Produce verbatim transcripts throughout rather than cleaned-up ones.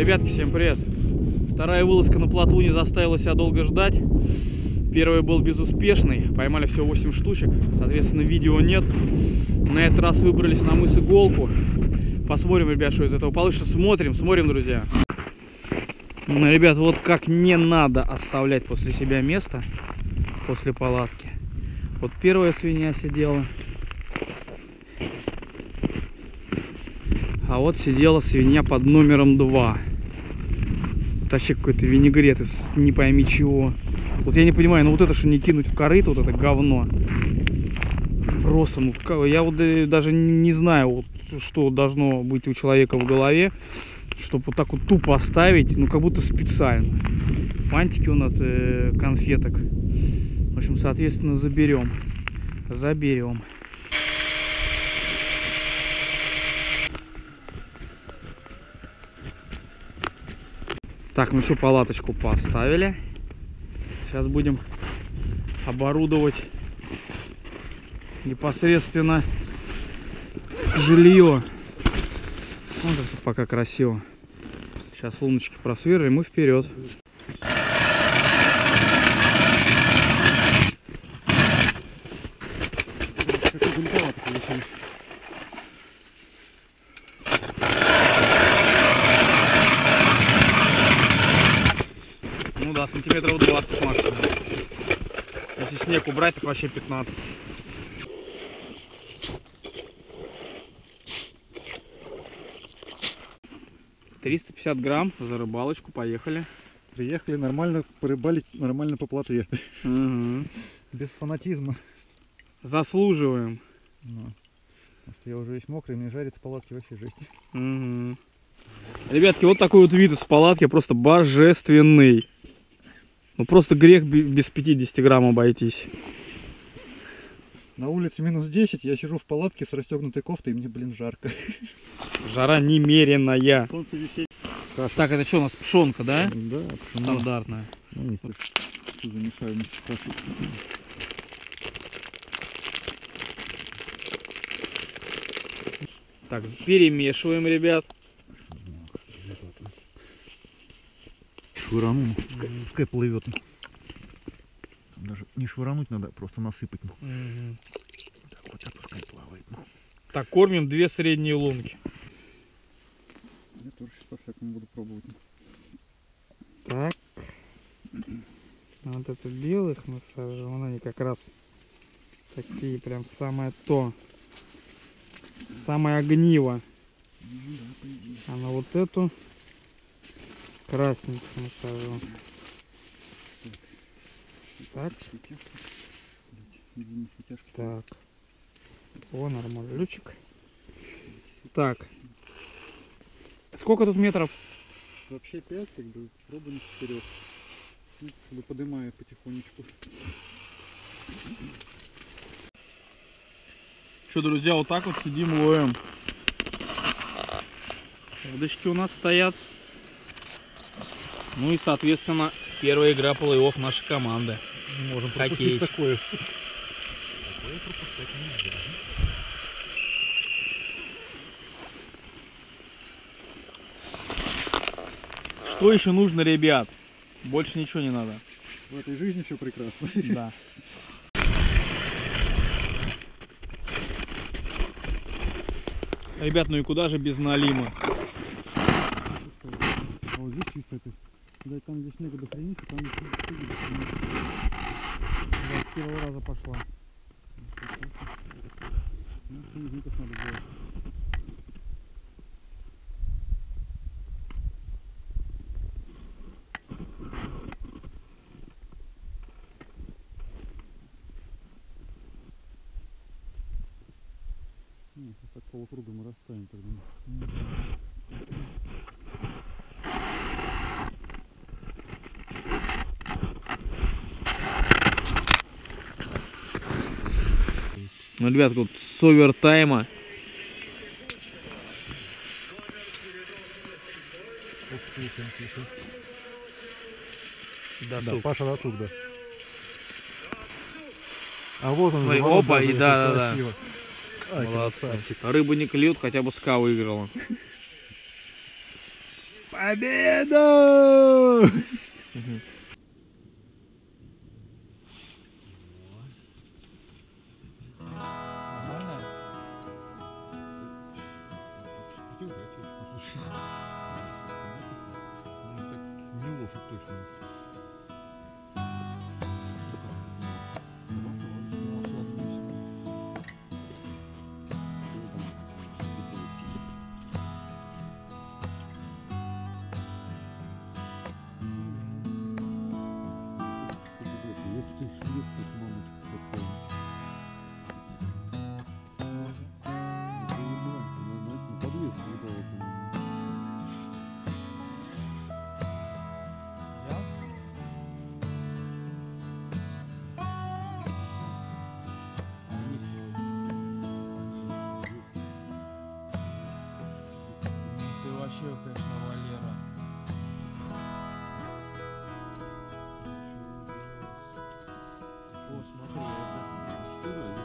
Ребятки, всем привет! Вторая вылазка на плотву не заставила себя долго ждать. Первый был безуспешный, поймали всего восемь штучек, соответственно видео нет. На этот раз выбрались на мыс Иголку. Посмотрим, ребят, что из этого получится. Смотрим, смотрим, друзья. Ну, ребят, вот как не надо оставлять после себя место, после палатки. Вот первая свинья сидела. А вот сидела свинья под номером два. Вообще какой-то винегрет из не пойми чего. Вот я не понимаю, ну вот это что не кинуть в корыто, вот это говно. Просто, ну я вот даже не знаю, вот, что должно быть у человека в голове, чтобы вот так вот тупо оставить, ну как будто специально. Фантики у нас э, конфеток. В общем, соответственно, заберем. Заберем. Так, ну что, палаточку поставили. Сейчас будем оборудовать непосредственно жилье. Вот это пока красиво. Сейчас луночки просверлим и вперед. Ну да, сантиметров двадцать максимум. Если снег убрать, так вообще пятнадцать. триста пятьдесят грамм за рыбалочку, поехали. Приехали нормально порыбалить, нормально по плотве. Угу. Без фанатизма. Заслуживаем. Ну, потому что я уже весь мокрый, мне жарит в палатке вообще жесть. Угу. Ребятки, вот такой вот вид из палатки, просто божественный. Ну просто грех без пятидесяти грамм обойтись. На улице минус десять, я сижу в палатке с расстегнутой кофтой, и мне, блин, жарко. Жара немеренная. Солнце висит. Так, это что у нас, пшенка, да? Да, пшено. Стандартная. Ну, вот. Замешаю вместе с кашей. Так, перемешиваем, ребят. Швырану, пускай, пускай плывет. Даже не швырануть надо, просто насыпать. Угу. Так вот, а пускай плавает. Так, кормим две средние лунки. Я тоже сейчас по-всякому буду пробовать. Так. Вот это белых мы сожжем. Они как раз такие прям самое то. Самое огниво. А на вот эту красненькую мы сожжем. Так. Так. О, нормально. Лючик. Так. Сколько тут метров? Вообще пять, как бы пробуем вперед. Ну, как бы поднимаю потихонечку. Что, друзья, вот так вот сидим, ловим. Удочки у нас стоят. Ну и, соответственно, первая игра плей-офф нашей команды. Не можем пропустить такое. Такое пропускать нельзя. Что еще нужно, ребят? Больше ничего не надо. В этой жизни все прекрасно. Да. Ребят, ну и куда же без налима? А вот здесь чисто это. Да, там здесь снега дохренится, там снега дохренится. Да, с первого раза пошла. Ну, снежников надо делать. Ну, так полукругом мы расставим тогда. Ну, ребят, вот с овертайма. Да, да, Паша досуг, да. А вот он. Смотри, опа, и да, да, да. Молодцы. Рыбу не клюют, хотя бы ска выиграла. Победу! Вообще, конечно, Валера. О, смотри, это...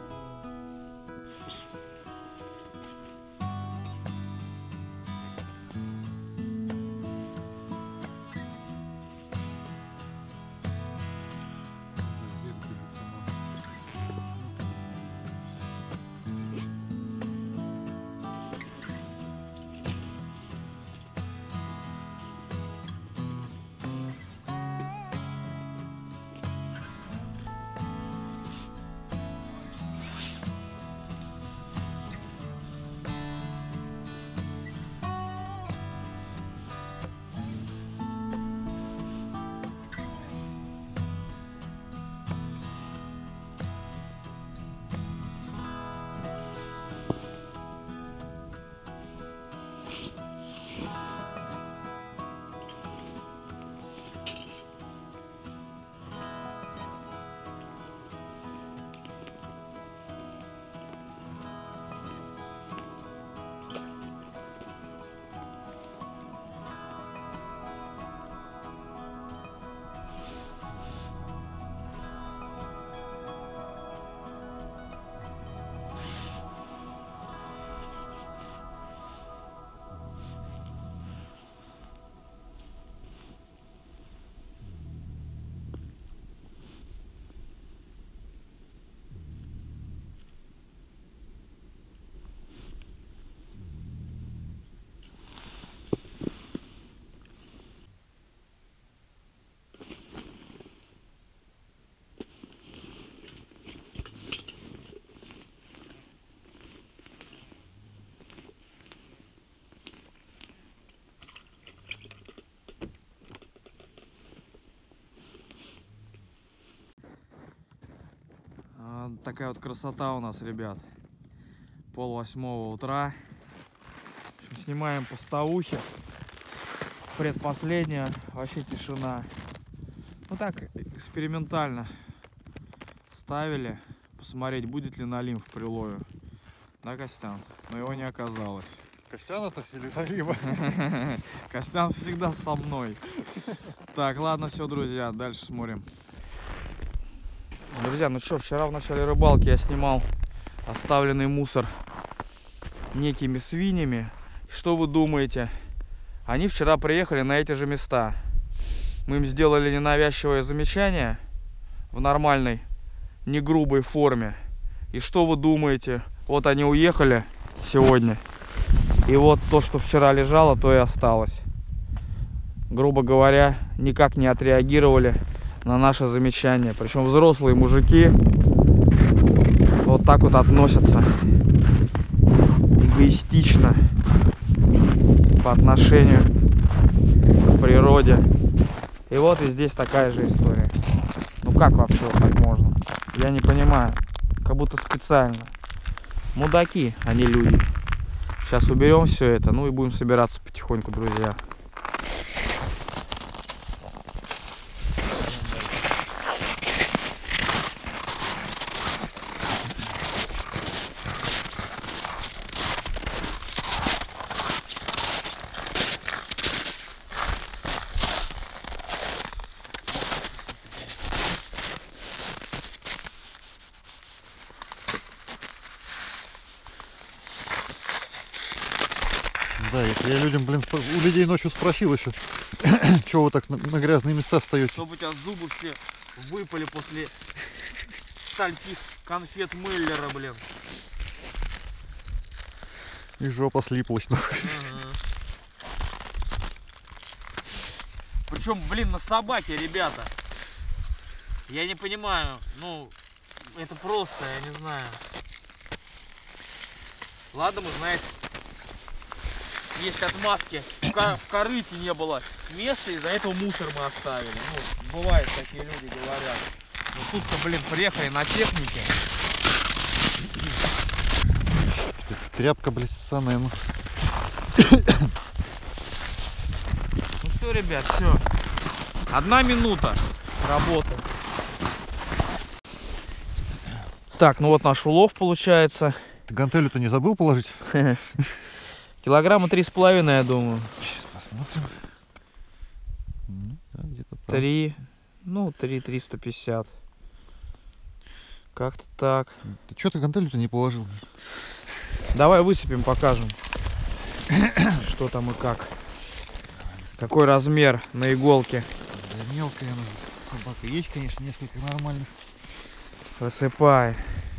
Такая вот красота у нас, ребят. Пол восьмого утра. В общем, снимаем поставухи. Предпоследняя. Вообще тишина. Ну так, экспериментально ставили. Посмотреть, будет ли налим в прилою. Да, Костян? Но его не оказалось. Костян это или налима? Костян всегда со мной. Так, ладно, все, друзья. Дальше смотрим. Друзья, ну что, вчера в начале рыбалки я снимал оставленный мусор некими свиньями. Что вы думаете? Они вчера приехали на эти же места. Мы им сделали ненавязчивое замечание в нормальной, не грубой форме. И что вы думаете? Вот они уехали сегодня. И вот то, что вчера лежало, то и осталось. Грубо говоря, никак не отреагировали на наше замечание. Причем взрослые мужики вот так вот относятся эгоистично по отношению к природе. И вот и здесь такая же история. Ну как вообще вот так можно? Я не понимаю. Как будто специально. Мудаки, а не люди. Сейчас уберем все это, ну и будем собираться потихоньку, друзья. Да, если я людям, блин, спро- у людей ночью спросил еще, что вы так на, на грязные места встаете. Чтобы у тебя зубы все выпали после стольких конфет Меллера, блин. И жопа слиплась, нахуй. Причем, блин, на собаке, ребята. Я не понимаю, ну, это просто, я не знаю. Ладно, мы, знаете, есть отмазки. В, ко- в корыте не было места, из-за этого мусор мы оставили. Ну, бывает, такие люди говорят. Но тут-то, блин, приехали на технике. Тряпка, блин, ссаная, ну. Ну все, ребят, все. Одна минута работы. Так, ну вот наш улов получается. Ты гантелю-то не забыл положить? Килограмма три с половиной, я думаю. Сейчас посмотрим. Ну, да, где-то так. Три, ну, три триста пятьдесят. Как-то так. Ты что ты гантелю-то не положил? Давай высыпем, покажем, что там и как. Какой размер на иголке. Да, мелкая она, собака. Есть, конечно, несколько нормальных. Высыпай.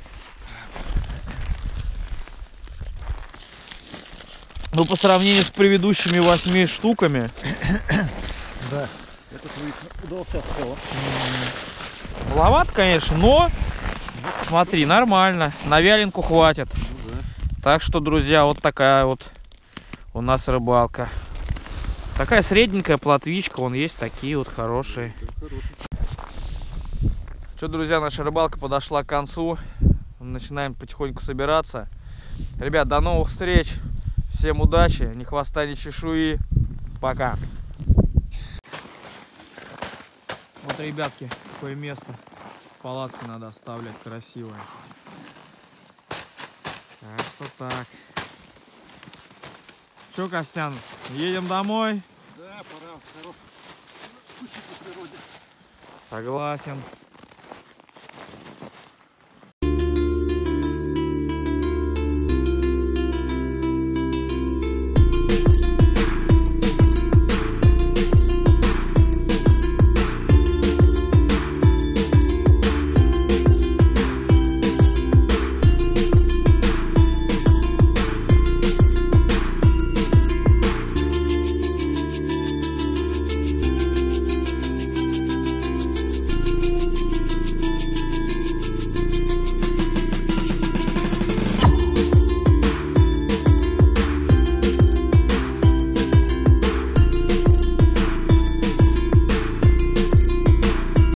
Ну, по сравнению с предыдущими восьми штуками. Да. Этот выезд удался в целом. Маловато, конечно, но смотри, нормально. На вяленку хватит. Ну, да. Так что, друзья, вот такая вот у нас рыбалка. Такая средненькая плотвичка, вон есть такие вот хорошие. Что, друзья, наша рыбалка подошла к концу. Начинаем потихоньку собираться. Ребят, до новых встреч. Всем удачи, ни хвоста, ни чешуи. Пока. Вот, ребятки, какое место. Палатку надо оставлять красивое. Так что так. Че, Костян, едем домой? Да, пора. Хорош. Скучно по природе. Согласен.